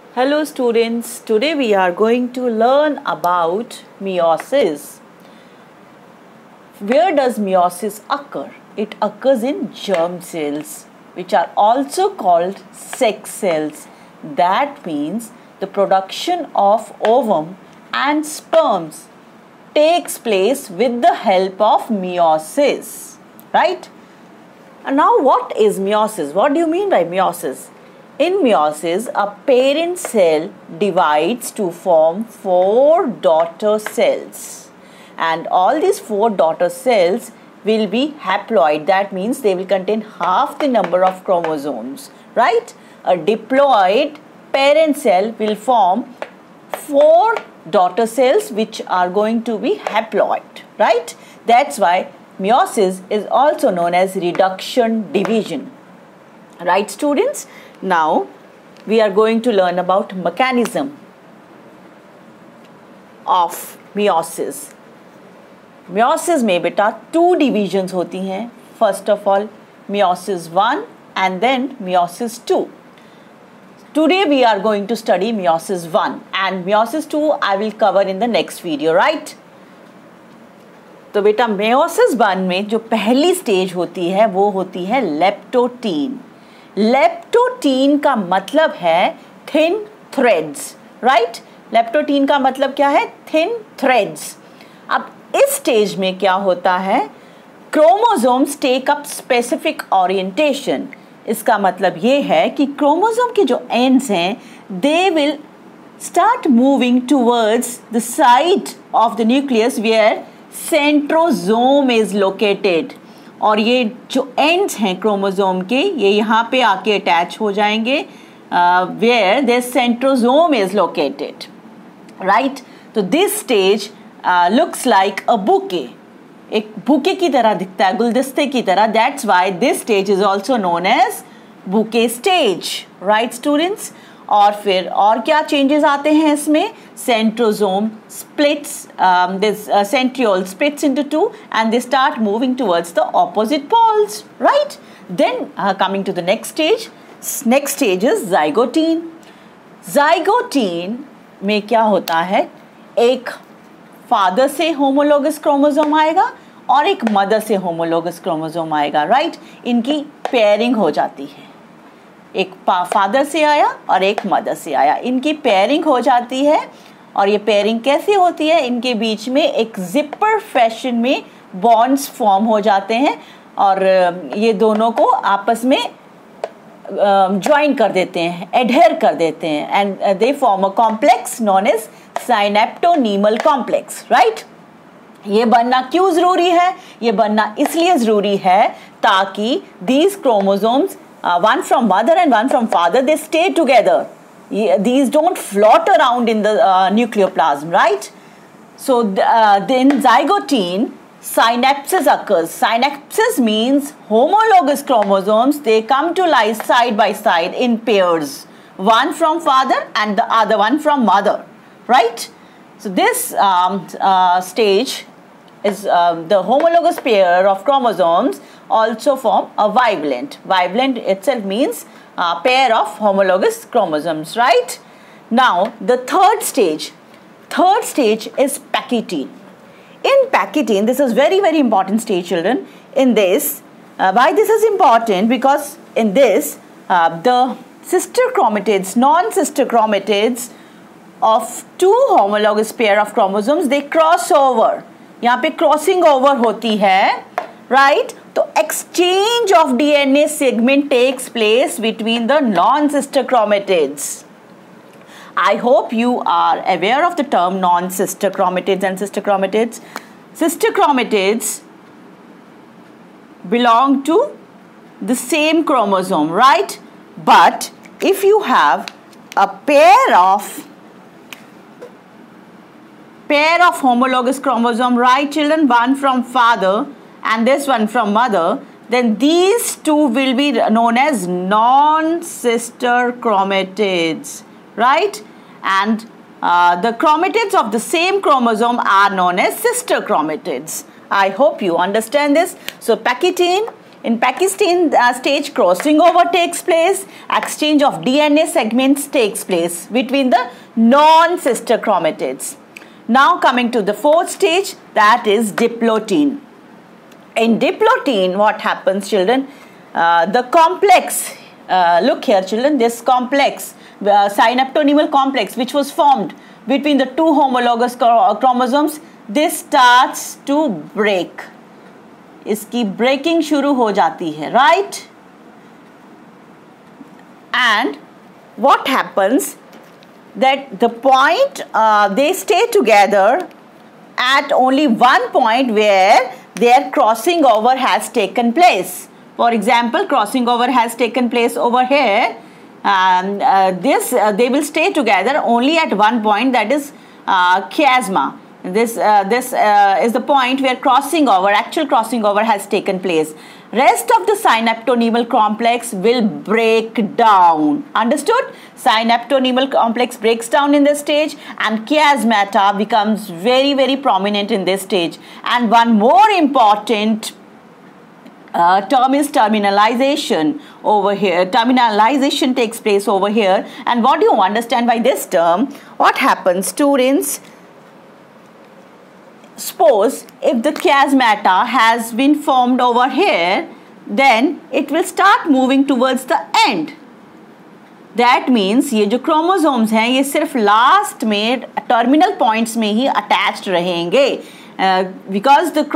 Hello students, today we are going to learn about meiosis. Where does meiosis occur? It occurs in germ cells, which are also called sex cells. That means the production of ovum and sperms takes place with the help of meiosis, right? And now what is meiosis? What do you mean by meiosis? In meiosis, a parent cell divides to form 4 daughter cells. And all these 4 daughter cells will be haploid. That means they will contain half the number of chromosomes, right? A diploid parent cell will form 4 daughter cells which are going to be haploid, right? That's why meiosis is also known as reduction division. Right, students? Now we are going to learn about mechanism of meiosis. meiosis में बेटा 2 divisions होती हैं. First of all, meiosis 1 and then meiosis 2. Today we are going to study meiosis 1 and meiosis 2 I will cover in the next video, right? तो बेटा meiosis 1 में जो पहली stage होती है वो होती है लेप्टोटीन. लेप्टोटीन का मतलब है थिन थ्रेड्स, राइट? लेप्टोटीन का मतलब क्या है? Thin threads. अब इस स्टेज में क्या होता है? Chromosomes take up specific orientation. इसका मतलब ये है कि क्रोमोसोम के जो एंड्स हैं they will start moving towards the side of the nucleus where centrosome is located. और ये जो एंड्स हैं क्रोमोसोम के ये यहाँ पे आके अटैच हो जाएंगे where the centrosome is located, right? तो this stage looks like a bouquet. एक बुके की तरह दिखता है, गुलदस्ते की तरह. That's why this stage is also known as bouquet stage, right students? और फिर और क्या चेंजेस आते हैं इसमें? Centrosome splits, this centriole splits into 2 and they start moving towards the opposite poles, right? Then coming to the next stage is zygote. zygote में क्या होता है? एक फादर से होमोलोगस क्रोमोसोम आएगा और एक मदर से होमोलोगस क्रोमोसोम आएगा, राइट? इनकी पेयरिंग हो जाती है. एक फादर से आया और एक मदर से आया, इनकी पेयरिंग हो जाती है. और ये पेयरिंग कैसे होती है? इनके बीच में एक जिपर फैशन में बॉन्ड्स फॉर्म हो जाते हैं और ये दोनों को आपस में ज्वाइन कर देते हैं, एडहेर कर देते हैं and they form a complex known as synaptonemal complex, right? ये बनना क्यों ज़रूरी है? ये बनना इसलिए ज़रूरी है ताकि these chromosomes one from mother and one from father, they stay together. These don't float around in the nucleoplasm, right? So in zygote, synapsis occurs. Synapsis means homologous chromosomes, they come to lie side by side in pairs, one from father and the other one from mother, right? So this stage is the homologous pair of chromosomes also form a bivalent. Bivalent itself means pair of homologous chromosomes, right? Now the third stage is Pachytene. In Pachytene, this is very important stage, children. In this, why this is important? Because in this the sister chromatids, non-sister chromatids of 2 homologous pair of chromosomes, they cross over. यहाँ पे crossing over होती है, right? तो exchange of DNA segment takes place between the non sister chromatids. I hope you are aware of the term non-sister chromatids and sister chromatids. Sister chromatids belong to the same chromosome, right? But if you have a pair of homologous chromosome, right children, one from father and this one from mother, then these two will be known as non-sister chromatids, right? And the chromatids of the same chromosome are known as sister chromatids. I hope you understand this. So Pachytene In Pakistan stage, crossing over takes place, exchange of DNA segments takes place between the non-sister chromatids. Now coming to the fourth stage, that is diplotin. In diplotin, what happens, children? The complex, look here children, this complex, synaptonymal complex which was formed between the two homologous chromosomes, this starts to break. इसकी breaking शुरू हो जाती है, right? And what happens that the point, they stay together at only one point where their crossing over has taken place. For example, crossing over has taken place over here. They will stay together only at one point, that is chiasma. This is the point where actual crossing over has taken place. Rest of the synaptonymal complex will break down. Understood? Synaptonymal complex breaks down in this stage and chiasmata becomes very, very prominent in this stage. And one more important term is terminalization over here. Terminalization takes place over here. And what do you understand by this term? What happens, students? Suppose if the chiasmata has been formed over here, then it will start moving towards the end. That means ये जो chromosomes हैं ये सिर्फ last में terminal points में ही attached रहेंगे, because the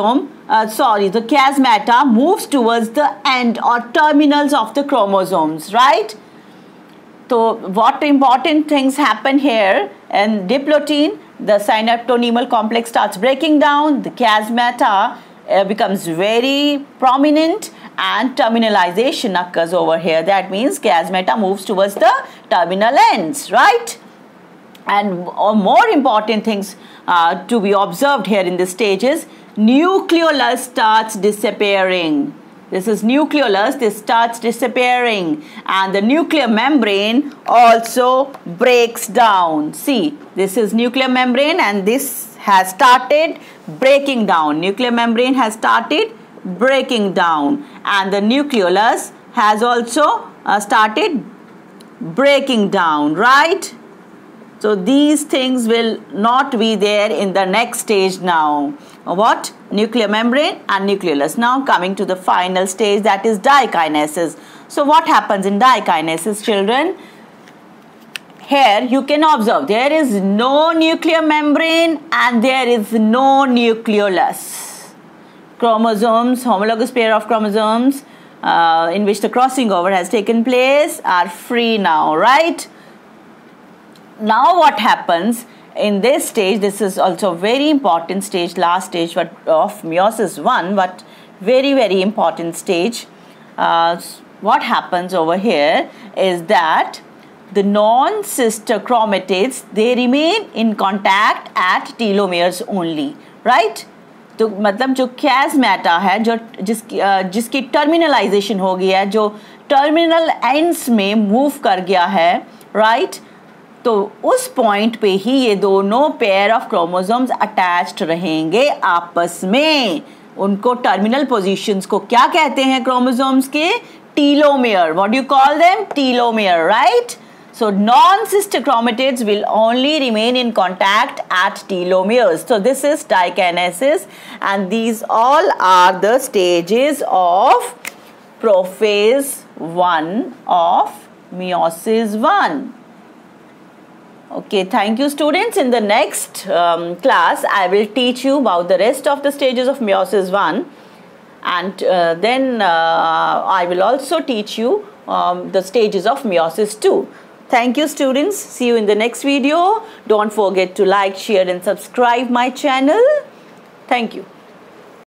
the chiasmata moves towards the end or terminals of the chromosomes, right? So what important things happen here in diplotin? The synaptonymal complex starts breaking down, the chiasmata becomes very prominent and terminalization occurs over here. That means chiasmata moves towards the terminal ends, right? And more important things to be observed here in this stage is nucleolus starts disappearing. This is nucleolus, this starts disappearing, and the nuclear membrane also breaks down. See, this is nuclear membrane and this has started breaking down. Nuclear membrane has started breaking down and the nucleolus has also started breaking down, right? So these things will not be there in the next stage now. What? Nuclear membrane and nucleolus. Now coming to the final stage, that is dikinesis. So what happens in dikinesis, children? Here you can observe there is no nuclear membrane and there is no nucleolus. Chromosomes, homologous pair of chromosomes in which the crossing over has taken place are free now, right? Now what happens in this stage? This is also a very important stage, last stage of meiosis 1, but very, very important stage. What happens over here is that the non-sister chromatids, they remain in contact at telomeres only, right? तो मतलब जो chiasmata है, जो जिसकी terminalisation हो गई है, जो टर्मिनल एंड्स में मूव कर गया है, right? तो उस पॉइंट पे ही ये दोनों पेयर ऑफ क्रोमोसोम्स अटैच्ड रहेंगे आपस में. उनको टर्मिनल पोजीशंस को क्या कहते हैं क्रोमोसोम्स के? Telomere. What do you call them? Telomere, right? So non-sister chromatids will only remain in contact at telomeres. So this is dikinesis, and these all are the stages of prophase 1 of meiosis 1. Okay, thank you students. In the next class, I will teach you about the rest of the stages of meiosis 1, and then I will also teach you the stages of meiosis 2. Thank you students. See you in the next video. Don't forget to like, share and subscribe my channel. Thank you.